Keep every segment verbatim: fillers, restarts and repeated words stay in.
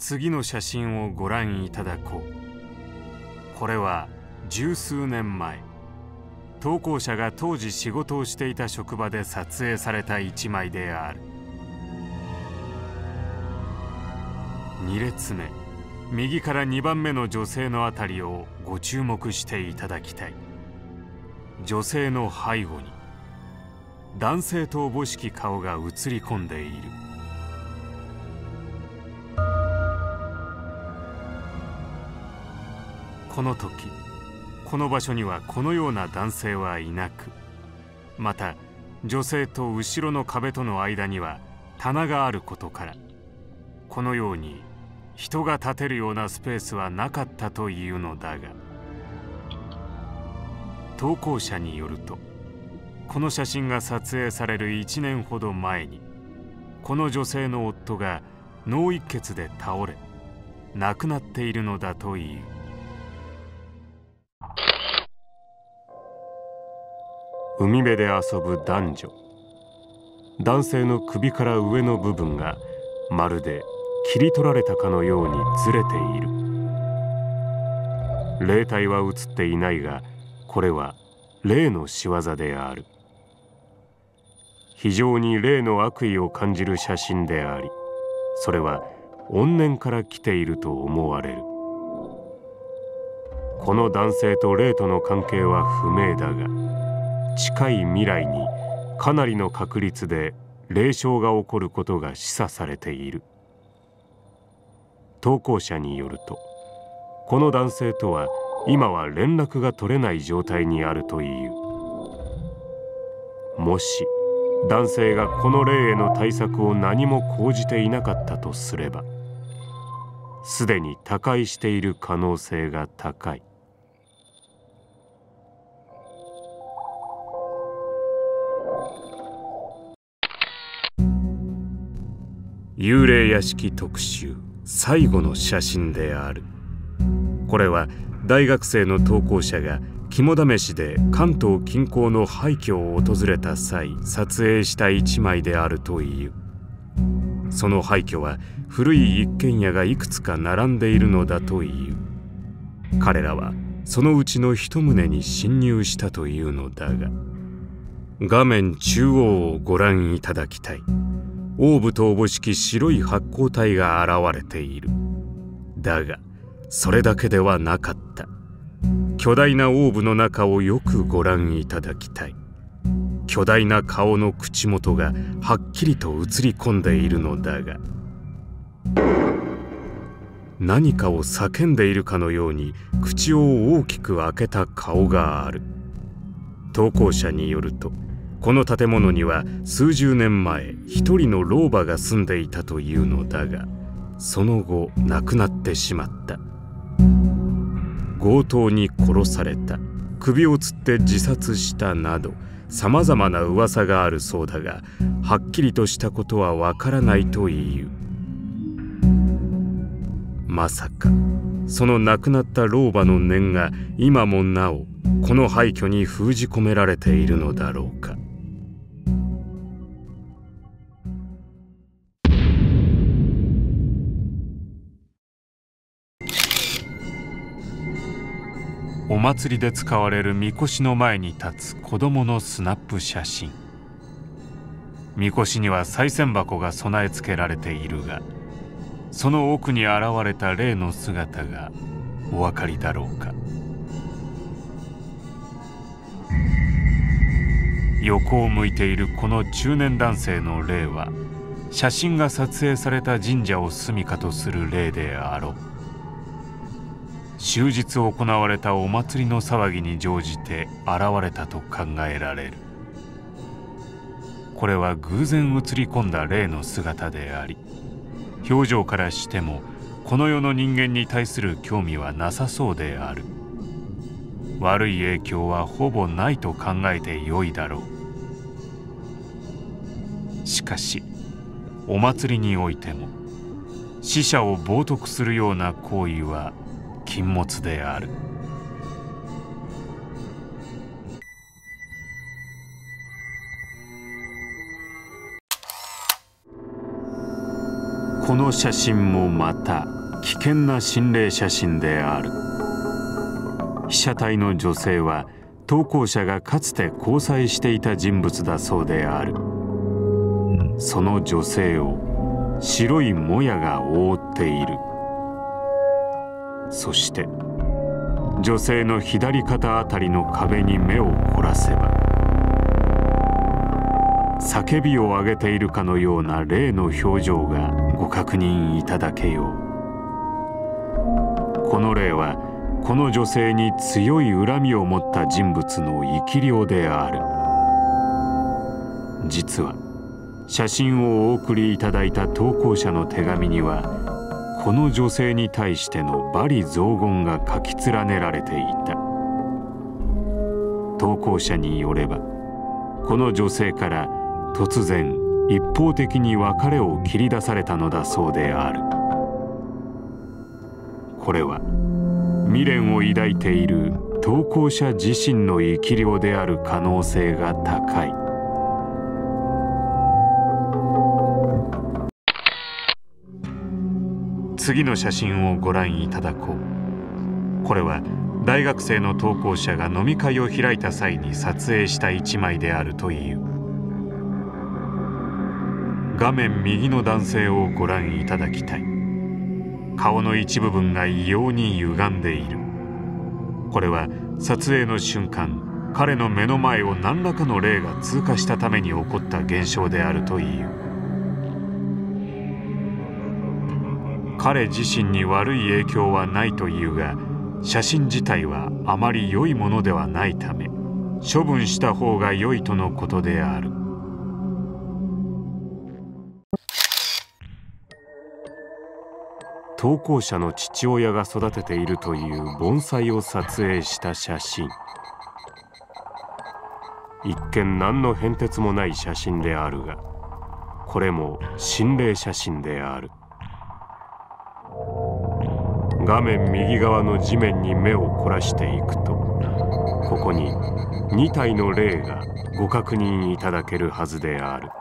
次の写真をご覧いただこう。これは十数年前、投稿者が当時仕事をしていた職場で撮影された一枚である。に列目、右からにばんめの女性のあたりをご注目していただきたい。女性の背後に男性とおぼしき顔が映り込んでいる。この時この場所にはこのような男性はいなく、また女性と後ろの壁との間には棚があることから、このように人が立てるようなスペースはなかったというのだが、投稿者によると、この写真が撮影されるいちねんほど前に、この女性の夫が脳一血で倒れ亡くなっているのだという。海辺で遊ぶ男女。男性の首から上の部分がまるで切り取られたかのようにずれている。霊体は映っていないが、これは霊の仕業である。非常に霊の悪意を感じる写真であり、それは怨念から来ていると思われる。この男性と霊との関係は不明だが、近い未来にかなりの確率で霊障が起こることが示唆されている。投稿者によると、この男性とは今は連絡が取れない状態にあるという。もし男性がこの霊への対策を何も講じていなかったとすれば、すでに他界している可能性が高い。幽霊屋敷特集最後の写真である。これは大学生の投稿者が肝試しで関東近郊の廃墟を訪れた際撮影した一枚であるという。その廃墟は古い一軒家がいくつか並んでいるのだという。彼らはそのうちの一棟に侵入したというのだが、画面中央をご覧いただきたい。オーブとおぼしき白い発光体が現れている。だがそれだけではなかった。巨大なオーブの中をよくご覧いただきたい。巨大な顔の口元がはっきりと映り込んでいるのだが、何かを叫んでいるかのように口を大きく開けた顔がある。投稿者によると、この建物には数十年前一人の老婆が住んでいたというのだが、その後亡くなってしまった。強盗に殺された、首をつって自殺したなどさまざまな噂があるそうだが、はっきりとしたことはわからないという。まさかその亡くなった老婆の念が今もなおこの廃墟に封じ込められているのだろうか。お祭りで使われる神輿の前に立つ子供のスナップ写真。神輿には賽銭箱が備え付けられているが、その奥に現れた霊の姿がお分かりだろうか。横を向いているこの中年男性の霊は、写真が撮影された神社を住処とする霊であろう。終日行われたお祭りの騒ぎに乗じて現れたと考えられる。これは偶然映り込んだ霊の姿であり、表情からしてもこの世の人間に対する興味はなさそうである。悪い影響はほぼないと考えてよいだろう。しかしお祭りにおいても死者を冒涜するような行為は禁物である。この写真もまた危険な心霊写真である。被写体の女性は投稿者がかつて交際していた人物だそうである。その女性を白いもやが覆っている。そして女性の左肩あたりの壁に目を凝らせば、叫びを上げているかのような霊の表情がご確認いただけよう。この霊はこの女性に強い恨みを持った人物の生き量である。実は写真をお送りいただいた投稿者の手紙には、この女性に対しての罵詈雑言が書き連ねられていた。投稿者によれば、この女性から突然一方的に別れを切り出されたのだそうである。これは未練を抱いている投稿者自身の生き量である可能性が高い。次の写真をご覧いただこう。これは大学生の投稿者が飲み会を開いた際に撮影した一枚であるという。画面右の男性をご覧いただきたい。顔の一部分が異様に歪んでいる。これは撮影の瞬間、彼の目の前を何らかの霊が通過したために起こった現象であるという。彼自身に悪い影響はないというが、写真自体はあまり良いものではないため処分した方が良いとのことである。投稿者の父親が育てているという盆栽を撮影した写真。一見何の変哲もない写真であるが、これも心霊写真である。画面右側の地面に目を凝らしていくと、ここにに体の霊がご確認いただけるはずである。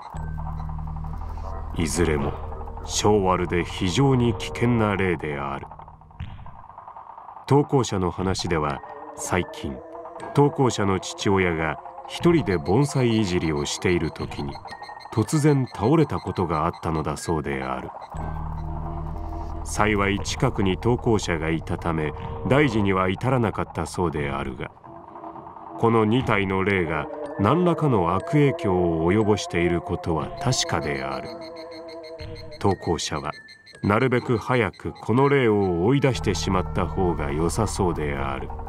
いずれも性悪で非常に危険な霊である。投稿者の話では、最近投稿者の父親が一人で盆栽いじりをしている時に突然倒れたことがあったのだそうである。幸い近くに投稿者がいたため大事には至らなかったそうであるが、このに体の霊が何らかの悪影響を及ぼしていることは確かである。投稿者はなるべく早くこの霊を追い出してしまった方が良さそうである。